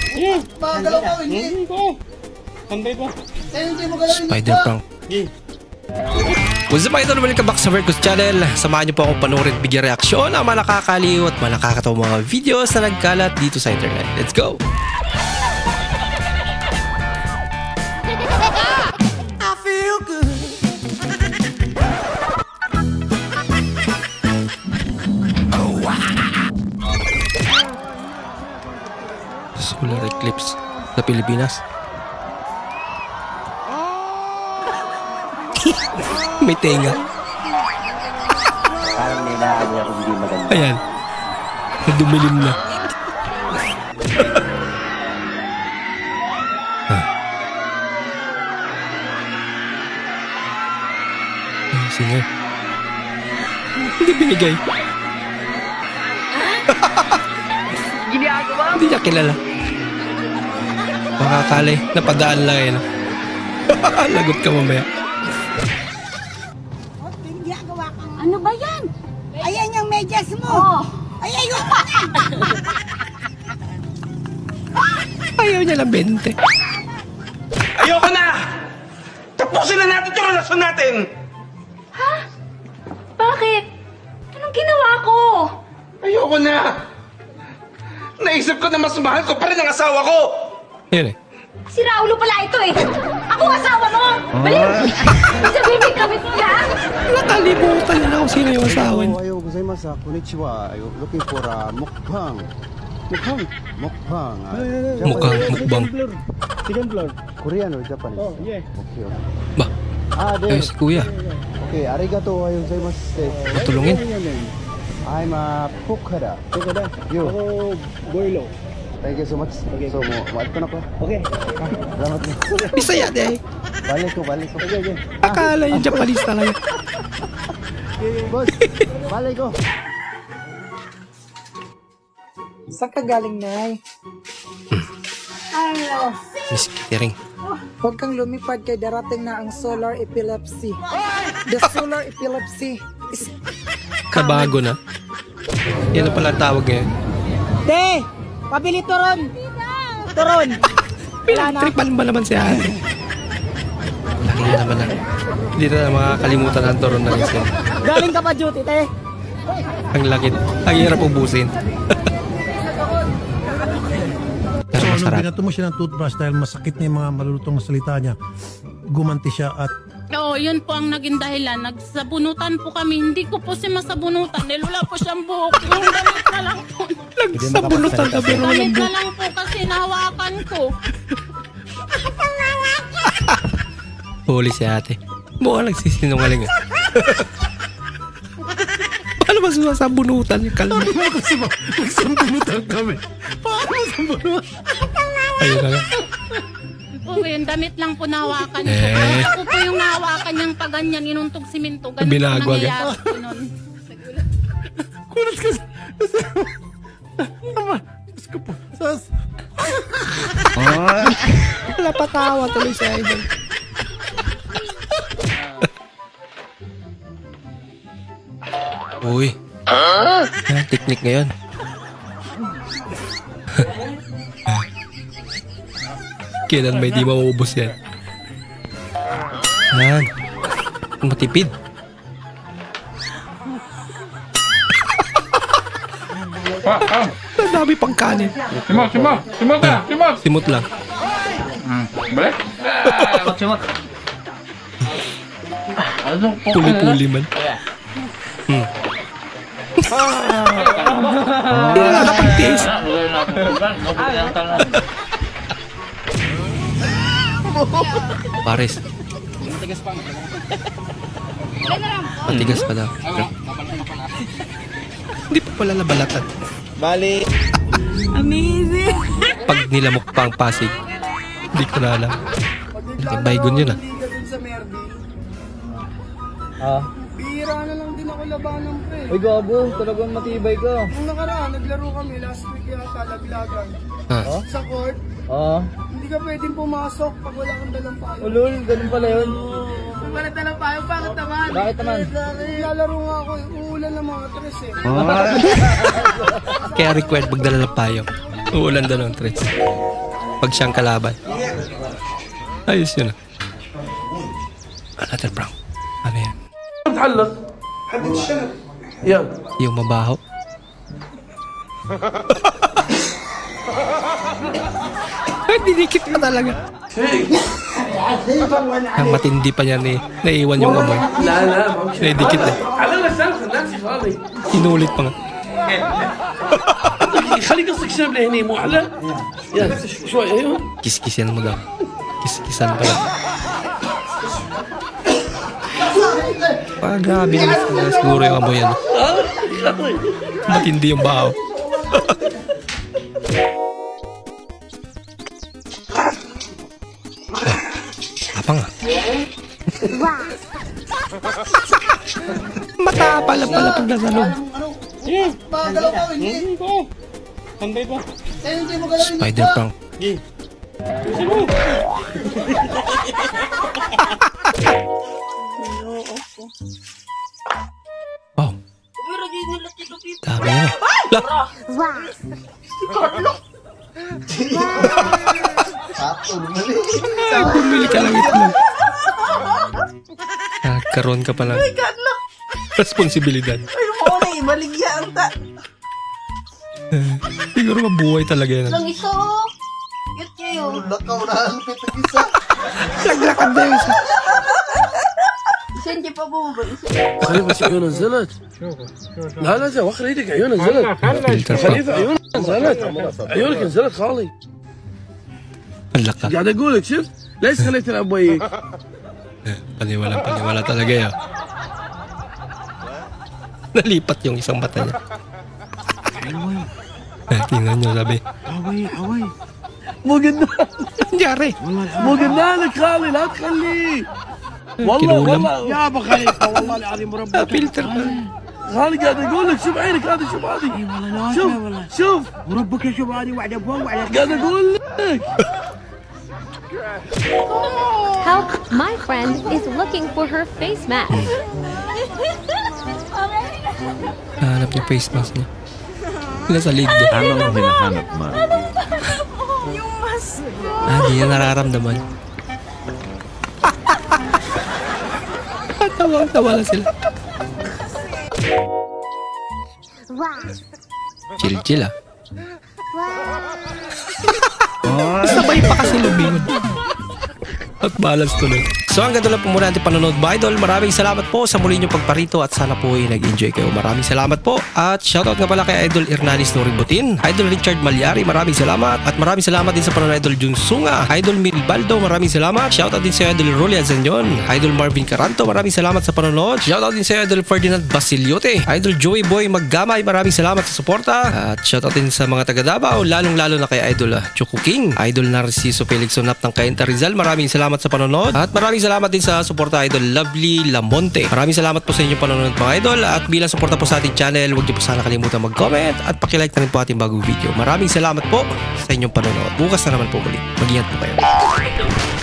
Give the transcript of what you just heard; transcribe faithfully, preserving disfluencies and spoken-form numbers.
Eh, magalaw ka, hindi. Sanday ba? Spider prank. What's up idol? Welcome back sa Vercus channel. Samahan niyo po akong panoorin at bigyan reaksyon ang mga nakakaliw at mga nakakatawang mga videos na nagkalat dito sa internet. Let's go! I feel good. Oh, wow. Solar eclipse sa Pilipinas. May tenga. Parang nilaan niya kung hindi maganda. Ayan. Nadumilim na. Ah. Singer. Hindi binigay. Hindi niya kilala. Makakalay. Napadaan lang yun. Lagot ka mamaya. Ano ba yan? Ayan yung medyas mo. Oh. Ay, ayun. Ayaw niya lang bente. Ayoko na! Tapusin na natin yung relasyon natin! Ha? Bakit? Anong ginawa ko? Ayoko na! Naisip ko na mas mahal ko pa rin ang asawa ko! Yun eh. Si Raulo pala ito eh. Ako asawa mo. Baliw. Sabihin may kabit niya. Nakalimutan niya na kung sino yung asawa niya. Ayaw gozaimasu. Konnichiwa. Looking for a mukbang. Mukbang? Mukbang. Mukhang mukbang. Second floor. Korean or Japanese? Oh, yeah. Okay, okay. Ba? Ah, Ayun there. si kuya. Okay, arigato. Ayaw gozaimasu. Matulungin. I'm a Pukada. Pukada? You? Ako, Boylo. Thank you so much. Okay. So, maat ko na ko. Okay. Salamat mo. Bisaya deh. Balik ko, balik ko. Okay, okay. Akala yung Japanese talaga. Boss, balik ko. Saan ka galing, Nay? Ano? Miss Kitering. Huwag kang lumipad kay darating na ang solar epilepsy. The solar epilepsy is... Kabago na. Yan na pala tawag ngayon. Te! Pabili turon! Turon! Tripan ba naman si Ate? Laki na naman na. Hindi na makakalimutan ang turon na isa. Galing ka pa duty, te? Ang lakit. Ang hirap ubusin. Pero So, nung masarap. binato mo siya ng toothbrush dahil masakit na yung mga malulutong na salita niya, gumanti siya at Oo, yun po ang naging dahilan. Nagsabunutan po kami. Hindi ko po siya masabunutan dahil wala po siyang buhok. Yung damit na lang po. Nagsabunutan ka pero walang Damit na buhok. lang po kasi nahawakan ko. Huli si Ate. Mukhang nagsisinungaling ah. Paano ba sumasabunutan yung kalma? nagsambunutan kami. Paano sambunutan? Ayun na nga. Po, yung damit lang po nahawakan ko. Eh. Kaya ako po yung nahawakan niyang paganyan, inuntog siminto. Ganun po Binagwag, eh. nangyayari po nun. Kunat ka sa... Ama, Diyos ko po. Sas... Wala patawa tuloy si Idol. Uy. Ah, teknik ngayon. Kailan may di mauubos yan. Yan. Matipid. Ang dami pang kanin. Simot, simot! Simot na! Simot! Simot lang. Balik? Simot! Puli-puli man. Hmm. Hindi na nakapag-taste. Pares. Matigas pa daw. Hindi pa pala nabalatan. Balik. Amazing! Pag nilamok pa ang Pasig, hindi ko na alam. Baygon yun ah. Ah. Bihira na lang din ako labanan, pre. Uy, gabo. Talagang matibay ka. Nung nakaraan, naglaro kami last week yata, laglagan. Ah. Sa court, Oo. hindi ka pwedeng pumasok pag wala kang dalang payo. Ulul, ganun pala yun. Kung wala dalang payo, bakit naman? Bakit naman? Lalaro nga ako, uulan ng mga tres eh. Kaya required magdala ng payo. Uulan daw ng tres. Pag siyang kalaban. Ayos yun ah. Another prank. Ano yan? تعلق يلا Yung mabaho. Ay, dinikit pa talaga. Ang matindi pa niya ni naiwan yung amoy. لا لا ما مش Naidikit eh. على لسان خلانسي خالي Inulit pa nga. خلي قصك شنب لهني مو على يلا شوي ايوه Kiskisan mo daw. Kiskisan pa lang. Ah, grabe na siguro yung amoy yan. Matindi yung baho. Apa nga? Mata pala pala pag nasa loob. Magalaw ka, hindi. Pantay pa. Eh, hindi mo galawin. Spider prank. Wow. Dami na. Lah. Ay, bumili ka lang ito. Nagkaroon ka pa lang. Responsibilidad. Siguro mabuhay talaga yan. Lang isa. Cute kayo. Lakaw na ang pitagisa. Naglakad na yun. Senti pa po ba? خليفة بس عيونه نزلت لا لا زي وخر ايدك عيونه نزلت خليفة عيونه نزلت عيونك نزلت خالي Ang laka. قاعد اقول لك شفت ليش خليت الاب ويك Paniwala, paniwala talaga yan. Nalipat yung isang mata niya. Eh, tingnan nyo, sabi. عوي عوي مو قلنا Nangyari. مو قلنا لك خالي لا تخليه والله كيلو والله يا ابو خليفه والله العظيم ربك Filter. خالي قاعد اقول لك شوف عينك هذه شوف هذه شوف شوف وربك شوف هذه وعد فوق وعد قاعد اقول لك Help! My friend is looking for her face mask. Hanap niya face mask niya. Nasa lead niya. Anong hinahanap mo? Yung mask ko. Ah, di niya nararamdaman. Tawang-tawa na sila. Chill-chill ah. Sabay pa kasi lumingon. At balance tuloy. So hanggang doon lang po muna natin panonood mga idol. Maraming salamat po sa muli niyong pagparito at sana po ay nag-enjoy kayo. Maraming salamat po. At shoutout nga pala kay Idol Hernanis Noributin, Idol Richard Malyari, maraming salamat. At maraming salamat din sa panonood Idol Jun Sunga, Idol Milbaldo, maraming salamat. Shoutout din sa Idol Rolly Azanyon, Idol Marvin Caranto, maraming salamat sa panonood. Shoutout din sa Idol Ferdinand Basiliote, Idol Joey Boy Maggamay, maraming salamat sa suporta. At shoutout din sa mga taga Davao, lalong lalo na kay Idol Choco King, Idol Narciso Felix Sonap ng Cainta Rizal, maraming salamat sa panonood. At maraming salamat din sa suporta Idol Lovely Lamonte. Maraming salamat po sa inyong panonood mga idol. At bilang suporta po sa ating channel, huwag niyo po sana kalimutan mag-comment at pakilike na rin po ating bagong video. Maraming salamat po sa inyong panonood. Bukas na naman po muli. Mag-ingat po kayo.